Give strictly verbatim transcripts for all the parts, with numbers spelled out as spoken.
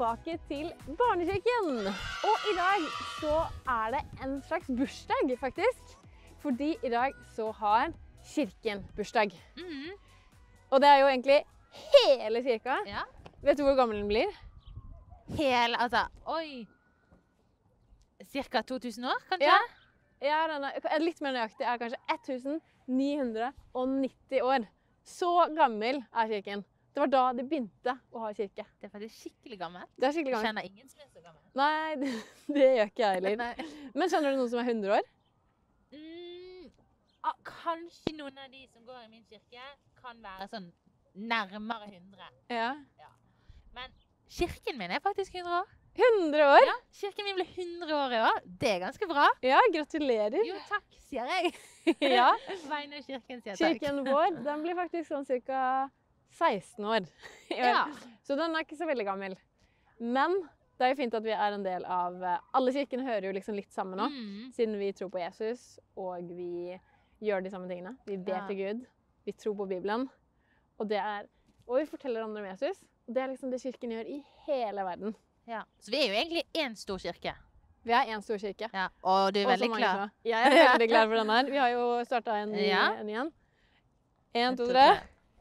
tilbake til Barnekirken. Og i dag så er det en slags bursdag, faktisk. Fordi i dag så har kirken bursdag. Mm. Og det er jo egentlig hele kirka. Ja. Vet du hvor gammel den blir? Hele, altså, oi. Cirka to tusen år, kanskje? Ja. Ja, den er litt mer nøyaktig. Er kanskje ett tusen ni hundre nitti år. Så gammel er kirken. Det var da de begynte å ha kirke. Det er faktisk skikkelig gammelt. Det er skikkelig Jeg gammelt. kjenner ingen som er så gammel. Nei, det, det gjør ikke jeg heller. Nei. Men kjenner du noen som er hundre år? Mm, ah, kanskje noen av de som går i min kirke kan være sånn nærmere hundre. Ja. Men kirken min er faktisk hundre år. hundre år? Ja, kirken min ble hundre år i år. Det er ganske bra. Ja, gratulerer. Jo, takk, sier jeg. Ja. Vegne av kirken sier takk. Kirken vår, den blir faktisk sånn cirka seksten år. Ja. Så den er ikke så veldig gammel. Men det er jo fint at vi er en del av, alle kirkene hører jo liksom litt sammen nå, Mm. siden vi tror på Jesus, og vi gjør de samme tingene. Vi ber Ja. til Gud, vi tror på Bibelen, og, det er, og vi forteller andre om Jesus. Og det er liksom det kirken gjør i hele verden. Ja. Så vi er jo egentlig en stor kirke. Vi er en stor kirke. Ja. Og du er Og så veldig mange klar. små. Jeg er veldig klar for den her. Vi har jo startet en ny, Ja. en igjen. En, to, to, tre.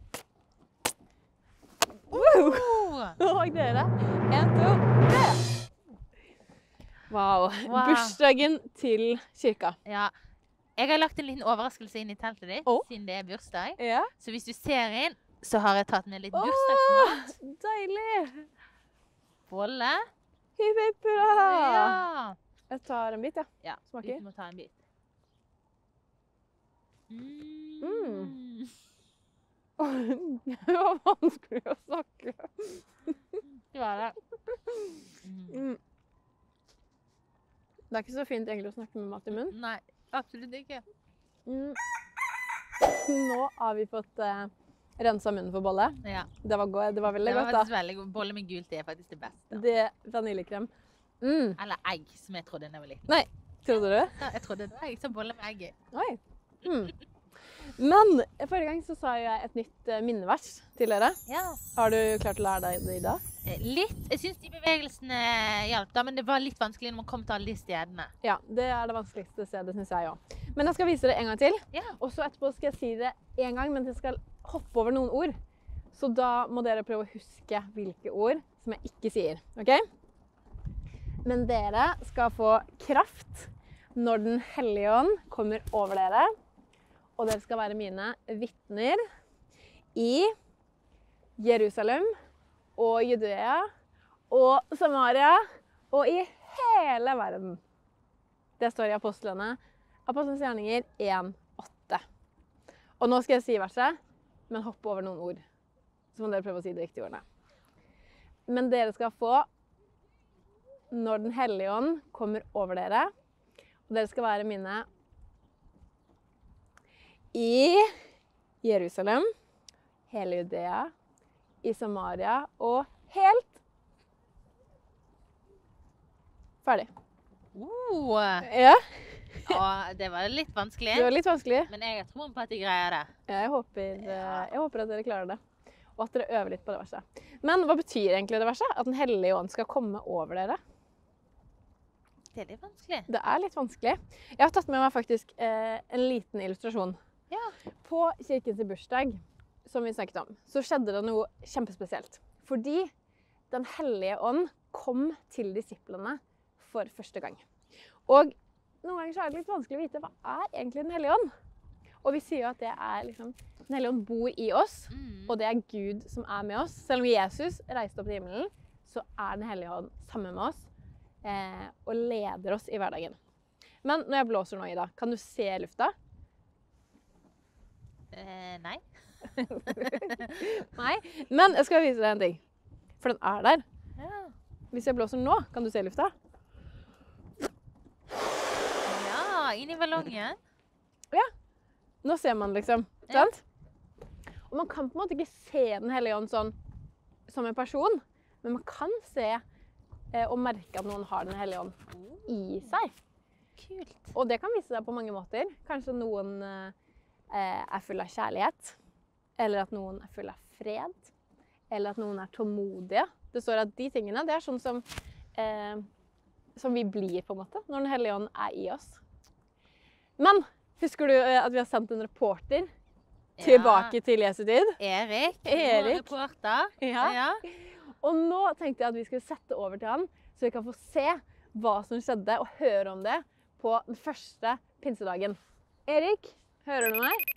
Woo! Oh. Og dere. En, to, tre. Wow. Wow. Bursdagen til kirka. Ja. Jeg har lagt en liten overraskelse inn i teltet ditt, Å. siden det er bursdag. Ja. Så hvis du ser inn, så har jeg tatt med litt Åh, bursdagsmat. deilig. Bolle. Hipp, hipp, hurra. Ja. Jeg tar en bit, ja. Ja, Smaker. vi må ta en bit. Mm. Mm. Det var vanskelig å snakke. Det var det. Mm. Mm. Det er ikke så fint egentlig å snakke med mat i munnen. Nei, absolutt ikke. Mm. Nå har vi fått eh, rensa munnen for bolle. Ja. Det var, go det var veldig Det var godt, da. faktisk veldig god. Bolle med gult er faktisk det beste. Det vaniljekrem. Mm. Eller egg, som jeg trodde da jeg var liten. Nei, trodde du? Ja, jeg trodde det var egg, så bolle med egg i. Oi. Mm. Men forrige gang så sa jeg et nytt eh, minnevers til dere. Ja. Har du klart å lære deg det i dag? Eh, Litt. Jeg synes de bevegelsene hjalp da, men det var litt vanskelig når man kom til alle de stedene. Ja, det er det vanskeligste stedet, synes jeg også. Men jeg skal vise det en gang til. Ja. Og så etterpå skal jeg si det en gang, men jeg skal hoppe over noen ord. Så da må dere prøve å huske hvilke ord som jeg ikke sier, ok? Men dere skal få kraft når Den hellige ånd kommer over dere. Og dere skal være mine vitner i Jerusalem og Judea og Samaria og i hele verden. Det står i apostlene. Apostlens gjerninger en åtte. Og nå skal jeg si verset, men hoppe over noen ord. Så må dere prøve å si de riktige ordene. Men dere skal få når Den hellige ånd kommer over dere, og dere skal være mine i Jerusalem, hele Judea, i Samaria og helt ferdig. Uh, Ja, og det var litt vanskelig, det var litt vanskelig. men jeg har troen på at de greier det. Jeg håper, eh, jeg håper at dere klarer det, og at dere øver litt på det verset. Men hva betyr egentlig det verset? At Den hellige ånd skal komme over dere? Det er litt vanskelig. Det er litt vanskelig. Jeg har tatt med meg faktisk eh, en liten illustrasjon. Ja. På kirkens bursdag, som vi snakket om, så skjedde det noe kjempespesielt. Fordi Den hellige ånd kom til disiplene for første gang. Og noen ganger så er det litt vanskelig å vite hva er egentlig Den hellige ånd. Og vi sier jo at det er liksom, Den hellige ånd bor i oss, Mm. og det er Gud som er med oss. Selv om Jesus reiste opp til himmelen, så er Den hellige ånd sammen med oss eh, og leder oss i hverdagen. Men når jeg blåser nå, Ida, kan du se lufta? Eh, nei. Nei, men jeg skal vise deg en ting. For den er der. Ja. Hvis jeg blåser nå, kan du se lufta? Ja, inn i ballongen. Nå ser man liksom, Ja. sant? Og man kan på en måte ikke se Den hellige ånd sånn som en person, men man kan se eh, og merke at noen har Den hellige ånd i seg. Kult. Og det kan vise seg på mange måter. Kanskje noen eh, er full av kjærlighet, eller at noen er full av fred, eller at noen er tålmodige, Det står at de tingene, det er sånn som, eh, som vi blir på en måte, når Den hellige ånd er i oss. Men, husker du eh, at vi har sendt en reporter tilbake ja. til Jesu tid? Erik, Erik. vår reporter. Ja. ja. Og nå tenkte jeg at vi skulle sette over til han, så vi kan få se hva som skjedde, og høre om det på den første pinsedagen. Erik, hører du meg?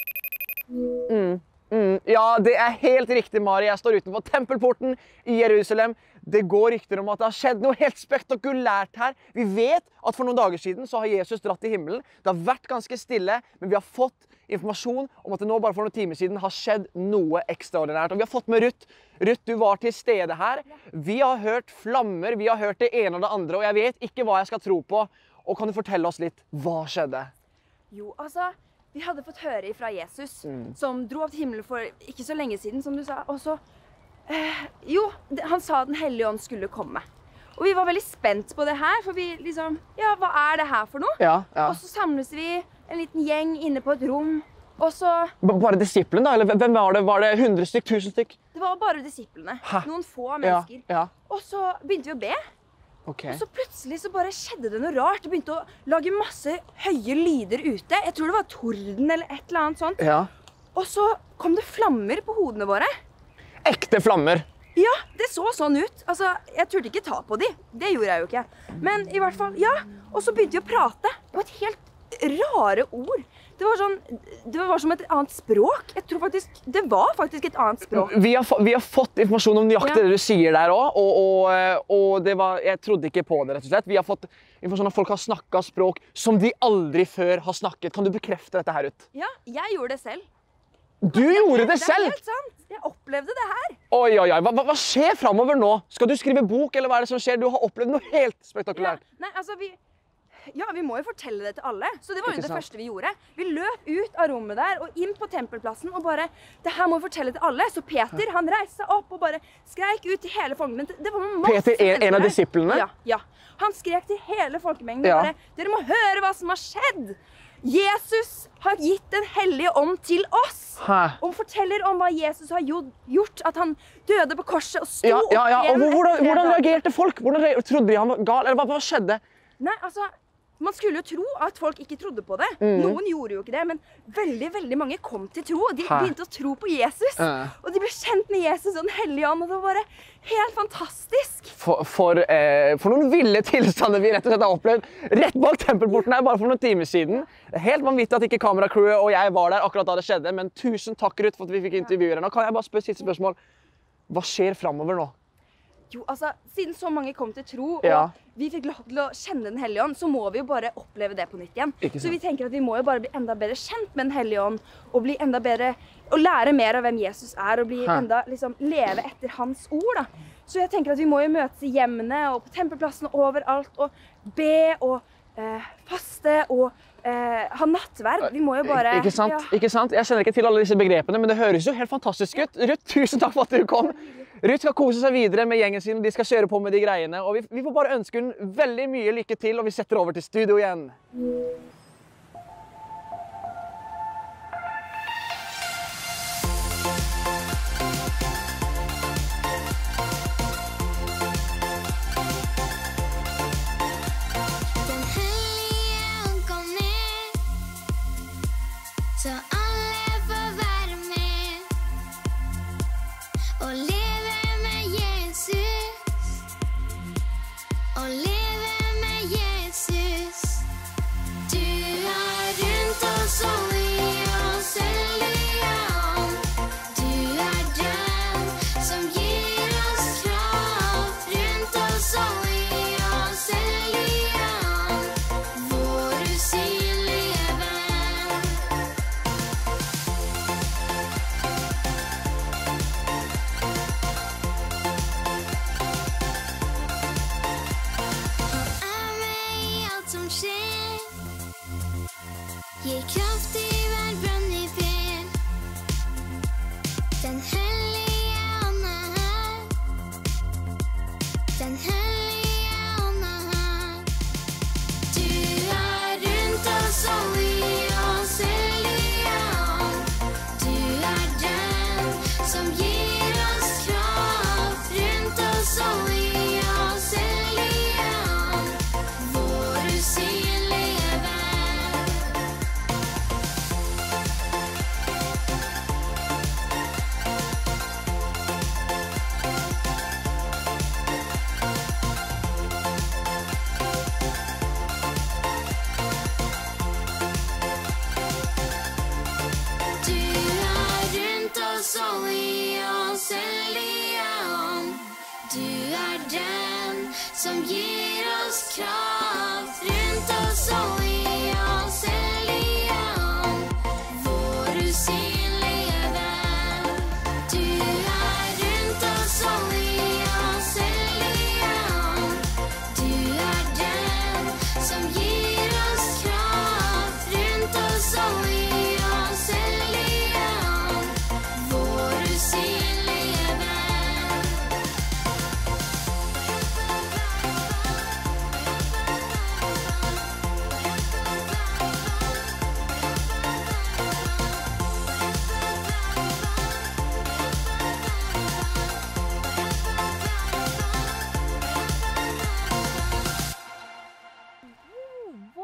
Mm. Mm, ja, det er helt riktig, Mari. Jeg står utenfor tempelporten i Jerusalem. Det går rykter om at det har skjedd noe helt spektakulært her. Vi vet at for noen dager siden så har Jesus dratt til himmelen. Det har vært ganske stille, men vi har fått informasjon om at det nå bare for noen timer siden har skjedd noe ekstraordinært. Og vi har fått med Ruth. Ruth, du var til stede her. Vi har hørt flammer, vi har hørt det ene og det andre, og jeg vet ikke hva jeg skal tro på. Og kan du fortelle oss litt, hva skjedde? Jo, altså... Vi hadde fått høre fra Jesus, mm. som dro opp til himmelen for ikke så lenge siden, som du sa. Og så, eh, jo, det, han sa Den hellige ånd skulle komme. Og vi var veldig spent på det her, for vi liksom, ja, hva er det her for noe? Ja, ja. Og så samles vi en liten gjeng inne på et rom, og så... Bare disiplene da, eller hvem var det? Var det hundre stykk, tusen stykk? Det var bare disiplene, Hæ? noen få mennesker. Ja, ja. Og så begynte vi å be. Okay. Og så plutselig så bare skjedde det noe rart. Det begynte å lage masse høye lyder ute. Jeg tror det var torden eller et eller annet sånt. Ja. Og så kom det flammer på hodene våre. Ekte flammer. Ja, det så sånn ut. Altså, jeg turte ikke ta på de. Det gjorde jeg jo ikke. Men i hvert fall, ja. Og så begynte vi å prate på et helt rare ord. Det var, sånn, det var som et annet språk. Jeg tror faktisk, det var faktisk et annet språk. Vi har, vi har fått informasjon om nøyaktig ja. det du sier der også, og, og, og det var, jeg trodde ikke på det rett og slett. Vi har fått informasjon om at folk har snakket språk som de aldri før har snakket. Kan du bekrefte dette her ut? Ja, jeg gjorde det selv. Du gjorde det selv? Det er helt sant. Jeg opplevde det her. Oi, oi, oi. Hva, hva skjer fremover nå? Skal du skrive bok, eller hva er det som skjer? Du har opplevd noe helt spektakulært. Ja, nei, altså vi... Ja, vi må jo fortelle det til alle. Så det var jo Ikke det sant? første vi gjorde. Vi løp ut av rommet der og inn på tempelplassen og bare, det her må vi fortelle til alle. Så Peter, han reiste seg opp og bare skreik ut til hele folkemengden. Det var masse Peter, en, en av der. disiplene? Ja, ja. Han skrek til hele folkemengden Ja. bare, dere må høre hva som har skjedd. Jesus har gitt Den hellige ånd til oss. Hæ? Og forteller om hva Jesus har gjort, at han døde på korset og sto Ja, ja, ja. opp igjen. Og hvordan, etter hvordan tre dager. reagerte folk? Hvordan re trodde de han var gal? Eller hva, hva skjedde? Nei, altså, man skulle jo tro at folk ikke trodde på det. Mm. Noen gjorde jo ikke det, men veldig, veldig mange kom til tro. De Hæ? begynte å tro på Jesus. Uh. Og de ble kjent med Jesus og Den hellige ånd, og det var bare helt fantastisk. For, for, eh, for noen ville tilstander vi rett og slett har opplevd. Rett bak tempelporten her, bare for noen timer siden. Det er helt vanvittig at ikke kameracrewet og jeg var der akkurat da det skjedde, men tusen takk, Ruth, for at vi fikk intervjue deg. Nå kan jeg bare spørre siste spørsmål. Hva skjer fremover nå? Jo, altså, siden så mange kom til tro, og Ja. vi fikk lov til å kjenne Den hellige ånd, så må vi jo bare oppleve det på nytt igjen. Ikke sant? Så vi tenker at vi må jo bare bli enda bedre kjent med Den hellige ånd, og bli enda bedre, og lære mer av hvem Jesus er, og bli Hæ? enda, liksom, leve etter hans ord, da. Så jeg tenker at vi må jo møtes i hjemmene, og på tempelplassen og overalt, og be, og eh, faste, og eh, ha nattverd. Vi må jo bare... Ikke sant? Ja. Ikke sant? Jeg kjenner ikke til alle disse begrepene, men det høres jo helt fantastisk ut. Ruth, tusen takk for at du kom. Ruth skal kose seg videre med gjengen sin, de skal kjøre på med de greiene, og vi, vi får bare ønske hun veldig mye lykke til, og vi setter over til studio igjen. Den hellige ånd kom ned, så alle får være med og leve med Jesus, og leve med Jesus. Du er rundt oss og i oss, hellige ånd. Du er den som gir oss kraft, rundt oss og i oss, hellige ånd. Vår usynlige venn. Han er med i alt som skjer, gir kraft i hver brann i fer. Den hellige ånd er her, Den hellige ånd er her. Du er rundt oss og i oss, hellige ånd. Du er den som gir oss kraft, rundt oss og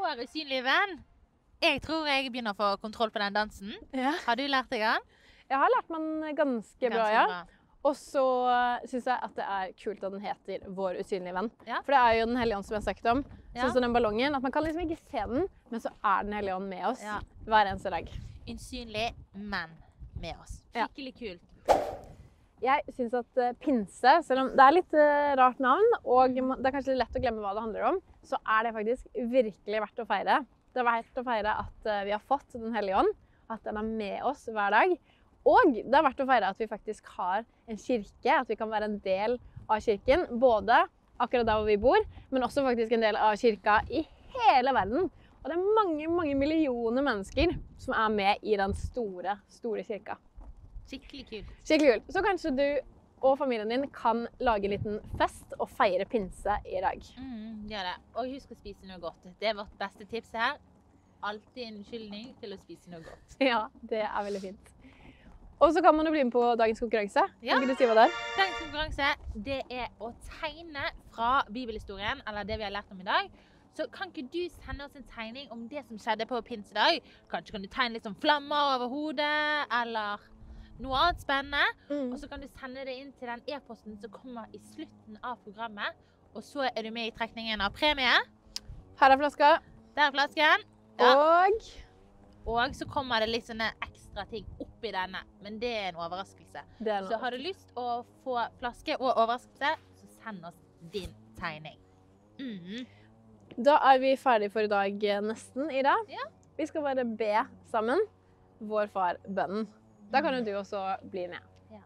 vår usynlige venn. Jeg tror jeg begynner å få kontroll på den dansen. Ja. Har du lært deg den? Jeg har lært meg den ganske bra, Ganske ja. bra. Og så synes jeg at det er kult at den heter Vår usynlige venn. Ja. For det er jo Den hellige ånd som jeg har sagt om. Ja. Sånn som den ballongen, at man kan liksom ikke se den, men så er Den hellige ånd med oss Ja. hver eneste dag. Usynlig, men med oss. Ja. Skikkelig kult. Jeg synes at eh, pinse, selv om det er litt eh, rart navn, og man- det er kanskje litt lett å glemme hva det handler om, så er det faktisk virkelig verdt å feire. Det er verdt å feire at eh, vi har fått Den hellige ånd, at den er med oss hver dag. Og det er verdt å feire at vi faktisk har en kirke, at vi kan være en del av kirken, både akkurat der hvor vi bor, men også faktisk en del av kirka i hele verden. Og det er mange, mange millioner mennesker som er med i den store, store kirka. Skikkelig kult. Skikkelig kult. Så kanskje du og familien din kan lage en liten fest og feire pinse i dag. Mm, gjør det. Og husk å spise noe godt. Det er vårt beste tips her. Alltid en unnskyldning til å spise noe godt. Ja, det er veldig fint. Og så kan man jo bli med på dagens konkurranse. Ja. Kan ikke du si hva det er? Dagens konkurranse, det er å tegne fra bibelhistorien, eller det vi har lært om i dag. Så kan ikke du sende oss en tegning om det som skjedde på pinsedag? Kanskje kan du tegne litt sånn flammer over hodet, eller noe annet spennende. Mm. Og så kan du sende det inn til den e-posten som kommer i slutten av programmet. Og så er du med i trekningen av premie. Her er flaska. Der er flasken. Ja. Og Og så kommer det litt sånne ekstra ting oppi denne, men det er en overraskelse. det er Så noe. har du lyst å få flaske og overraskelse, så send oss din tegning. Mhm. Da er vi ferdige for i dag eh, nesten, Ida. Ja. Vi skal bare be sammen. Vår far, bønnen. Da kan jo du også bli med. Ja.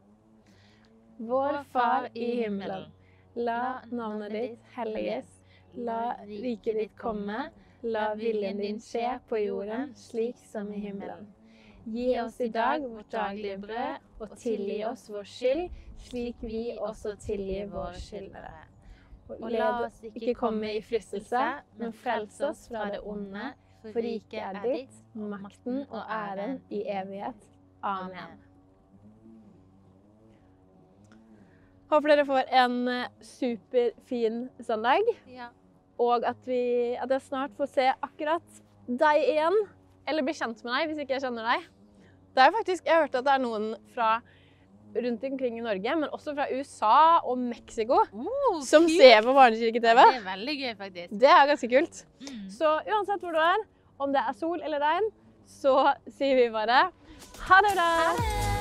Vår far i himmelen. La navnet ditt helliges. La riket ditt komme. La viljen din skje på jorden slik som i himmelen. Gi oss i dag vårt daglige brød, og tilgi oss vår skyld, slik vi også tilgir våre skyldnere. Og led oss ikke komme i fristelse, men frels oss fra det onde, for riket er ditt, makten og æren i evighet. Amen. Håper dere får en eh, superfin søndag. Ja. Og at, vi, at jeg snart får se akkurat deg igjen. Eller bli kjent med deg, hvis ikke jeg kjenner deg. Det er jo faktisk, jeg har hørt at det er noen fra rundt omkring i Norge, men også fra U S A og Mexico, Oh, som kult. ser på Barnekirke-T V. Det er veldig gøy, faktisk. Det er ganske kult. Mm. Så uansett hvor du er, om det er sol eller regn, så sier vi bare ha det bra! Ha det!